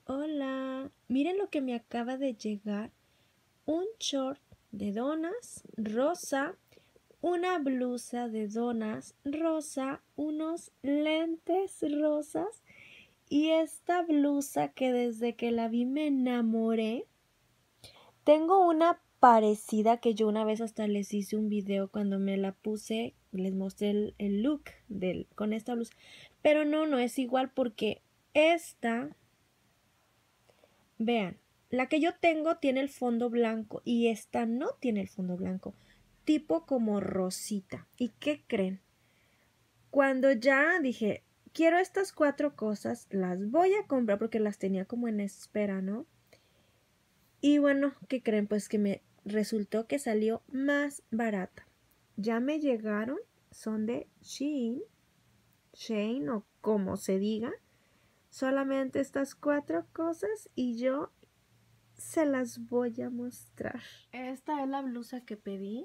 Hola, miren lo que me acaba de llegar. Un short de donas rosa, una blusa de donas rosa, unos lentes rosas y esta blusa que desde que la vi me enamoré. Tengo una parecida que yo una vez hasta les hice un video cuando me la puse, les mostré el look con esta blusa, pero no es igual porque esta... Vean, la que yo tengo tiene el fondo blanco y esta no tiene el fondo blanco, tipo como rosita. ¿Y qué creen? Cuando ya dije, quiero estas 4 cosas, las voy a comprar porque las tenía como en espera, ¿no? Y bueno, ¿qué creen? Pues que me resultó que salió más barata. Ya me llegaron, son de Shein o como se diga. Solamente estas 4 cosas y yo se las voy a mostrar. Esta es la blusa que pedí.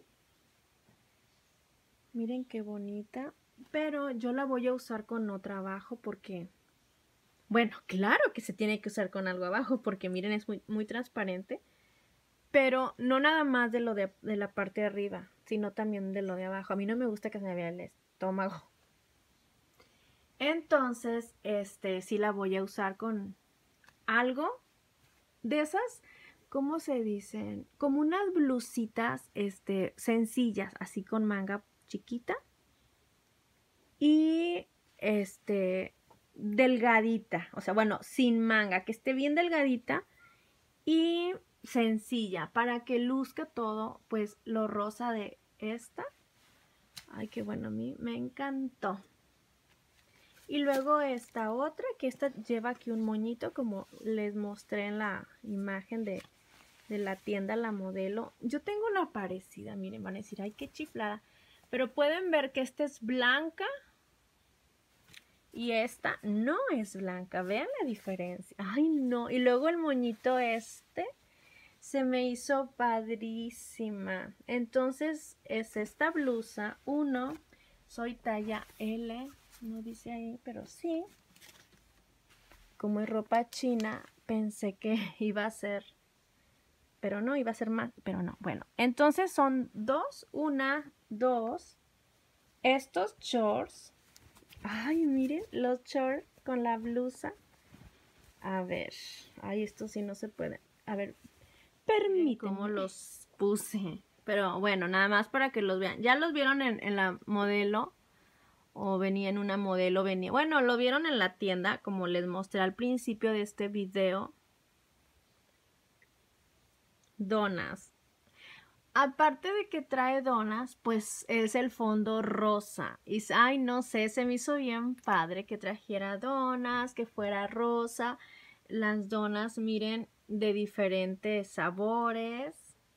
Miren qué bonita. Pero yo la voy a usar con otra abajo porque... Bueno, claro que se tiene que usar con algo abajo porque miren es muy transparente. Pero no nada más de lo de la parte de arriba, sino también de lo de abajo. A mí no me gusta que se me vea el estómago. Entonces, sí la voy a usar con algo de esas, ¿cómo se dicen? Como unas blusitas, sencillas, así con manga chiquita y, delgadita, o sea, bueno, sin manga, que esté bien delgadita y sencilla, para que luzca todo, pues, lo rosa de esta. Ay, qué bueno, a mí me encantó. Y luego esta otra, que esta lleva aquí un moñito, como les mostré en la imagen de la tienda La Modelo. Yo tengo una parecida, miren, van a decir, ay, qué chiflada. Pero pueden ver que esta es blanca y esta no es blanca. Vean la diferencia. Ay, no. Y luego el moñito se me hizo padrísima. Entonces es esta blusa. Soy talla L. No dice ahí, pero sí. Como es ropa china, pensé que iba a ser... pero no, iba a ser más, pero no. Bueno, entonces son dos, estos shorts. Ay, miren, los shorts con la blusa. A ver, ay, estos sí no se pueden. A ver, permítanme. ¿Cómo los puse? Pero bueno, nada más para que los vean. Ya los vieron en la Modelo, o venía en una Modelo, venía. Bueno, lo vieron en la tienda, como les mostré al principio de este video. Donas. Aparte de que trae donas, pues es el fondo rosa. Y ay, no sé, se me hizo bien padre que trajera donas, que fuera rosa. Las donas, miren, de diferentes sabores.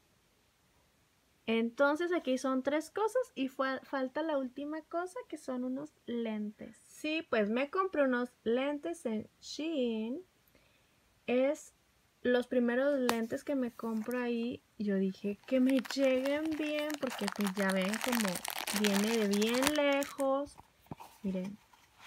Entonces aquí son 3 cosas y falta la última cosa, que son unos lentes. Sí, pues me compré unos lentes en Shein. Es los primeros lentes que me compro ahí. Yo dije que me lleguen bien, porque pues ya ven como viene de bien lejos. Miren,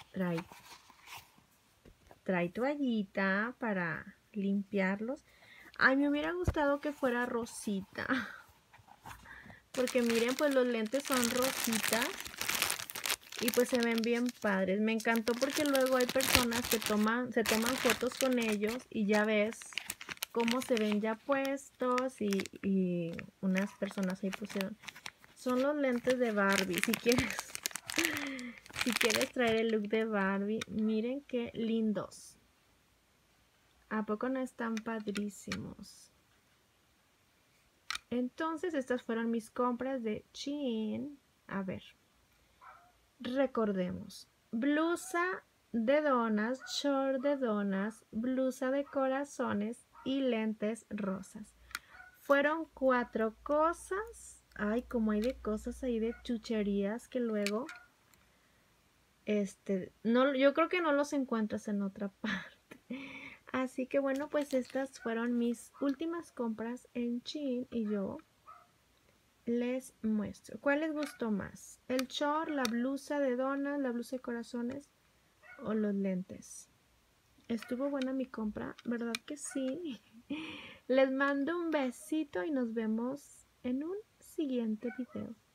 trae toallita para limpiarlos. Ay, me hubiera gustado que fuera rosita, porque miren, pues los lentes son rositas y pues se ven bien padres. Me encantó porque luego hay personas que se toman fotos con ellos y ya ves cómo se ven ya puestos, y unas personas ahí pusieron, son los lentes de Barbie. Si quieres traer el look de Barbie, miren qué lindos. ¿A poco no están padrísimos? Entonces estas fueron mis compras de Shein. A ver, recordemos: blusa de donas, short de donas, blusa de corazones y lentes rosas. Fueron 4 cosas. Ay, como hay de cosas ahí, de chucherías que luego no, yo creo que no los encuentras en otra parte. Así que bueno, pues estas fueron mis últimas compras en Shein y yo les muestro. ¿Cuál les gustó más? ¿El short, la blusa de donas, la blusa de corazones o los lentes? estuvo buena mi compra, ¿verdad que sí? Les mando un besito y nos vemos en un siguiente video.